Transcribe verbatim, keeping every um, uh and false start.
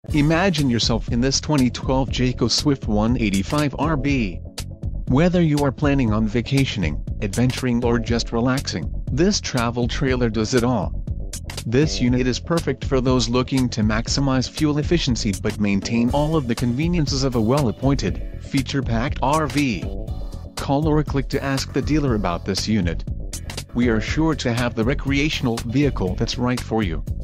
Imagine yourself in this twenty twelve Jayco Swift one eighty-five R V. Whether you are planning on vacationing, adventuring or just relaxing, this travel trailer does it all. This unit is perfect for those looking to maximize fuel efficiency but maintain all of the conveniences of a well-appointed, feature-packed R V. Call or click to ask the dealer about this unit. We are sure to have the recreational vehicle that's right for you.